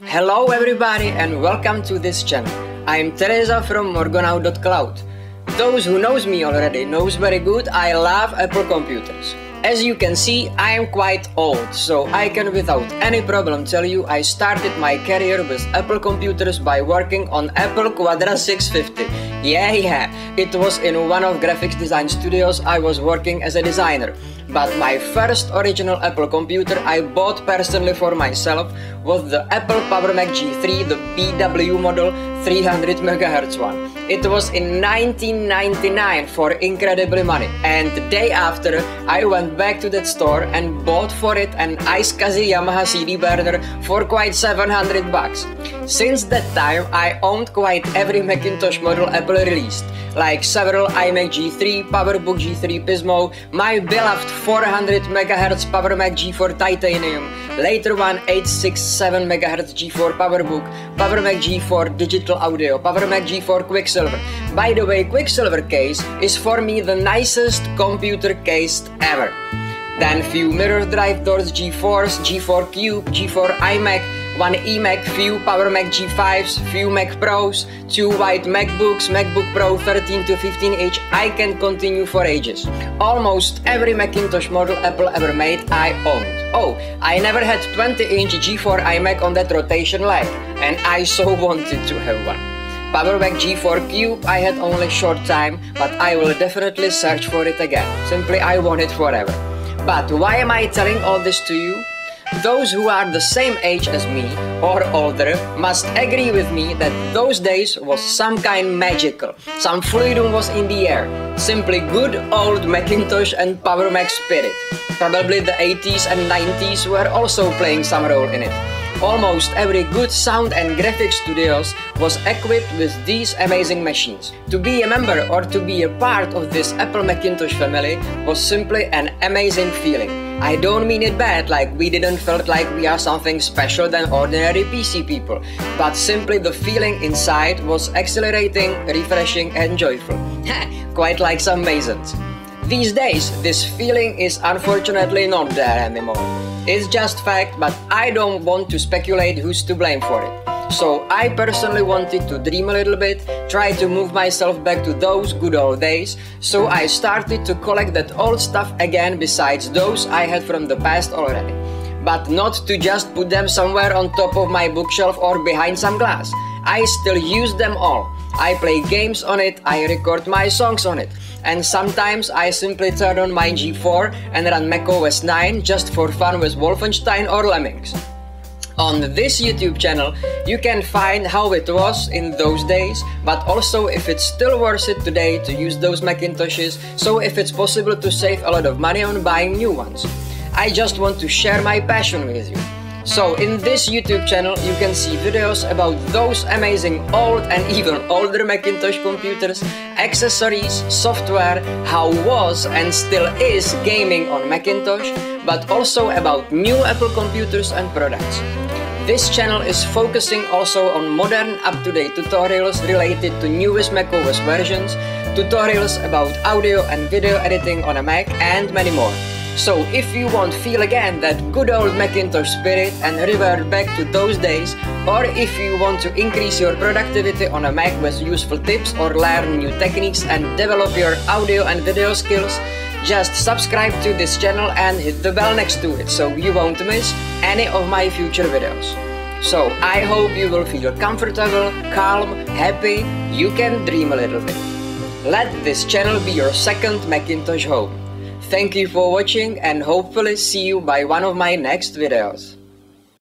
Hello everybody and welcome to this channel. I am Teresa from Morgonaut.cloud. Those who knows me already knows very good I love Apple computers. As you can see, I am quite old, so I can without any problem tell you I started my career with Apple computers by working on Apple Quadra 650. Yeah, it was in one of graphics design studios I was working as a designer. But my first original Apple computer I bought personally for myself was the Apple Power Mac G3, the PW model 300 MHz one. It was in 1999 for incredibly money, and the day after I went back to that store and bought for it an ice-cozy Yamaha CD burner for quite 700 bucks. Since that time I owned quite every Macintosh model Apple released, like several iMac G3, PowerBook G3 Pismo, my beloved 400 MHz Power Mac G4 Titanium, later one 867 MHz G4 PowerBook, Power Mac G4 Digital Audio, Power Mac G4 Quicksilver. By the way, Quicksilver case is for me the nicest computer case ever. Then few mirror drive doors G4s, G4 Cube, G4 iMac, one eMac, few Power Mac G5s, few Mac Pros, two white MacBooks, MacBook Pro 13 to 15 inch. I can continue for ages. Almost every Macintosh model Apple ever made I owned. Oh, I never had 20-inch G4 iMac on that rotation leg, and I so wanted to have one. Power Mac G4 Cube I had only short time, but I will definitely search for it again. Simply I want it forever. But why am I telling all this to you? Those who are the same age as me or older must agree with me that those days was some kind magical. Some fluidum was in the air. Simply good old Macintosh and Power Mac spirit. Probably the 80s and 90s were also playing some role in it. Almost every good sound and graphics studios was equipped with these amazing machines. To be a member or to be a part of this Apple Macintosh family was simply an amazing feeling. I don't mean it bad, like we didn't feel like we are something special than ordinary PC people, but simply the feeling inside was exhilarating, refreshing and joyful. Quite like some Masons. These days, this feeling is unfortunately not there anymore. It's just fact, but I don't want to speculate who's to blame for it. So I personally wanted to dream a little bit, try to move myself back to those good old days, so I started to collect that old stuff again besides those I had from the past already. But not to just put them somewhere on top of my bookshelf or behind some glass. I still use them all. I play games on it, I record my songs on it, and sometimes I simply turn on my G4 and run macOS 9 just for fun with Wolfenstein or Lemmings. On this YouTube channel you can find how it was in those days, but also if it's still worth it today to use those Macintoshes, so if it's possible to save a lot of money on buying new ones. I just want to share my passion with you. So in this YouTube channel you can see videos about those amazing old and even older Macintosh computers, accessories, software, how was and still is gaming on Macintosh, but also about new Apple computers and products. This channel is focusing also on modern up-to-date tutorials related to newest macOS versions, tutorials about audio and video editing on a Mac and many more. So if you want to feel again that good old Macintosh spirit and revert back to those days, or if you want to increase your productivity on a Mac with useful tips or learn new techniques and develop your audio and video skills, just subscribe to this channel and hit the bell next to it so you won't miss any of my future videos. So I hope you will feel comfortable, calm, happy, you can dream a little bit. Let this channel be your second Macintosh home. Thank you for watching and hopefully see you by one of my next videos.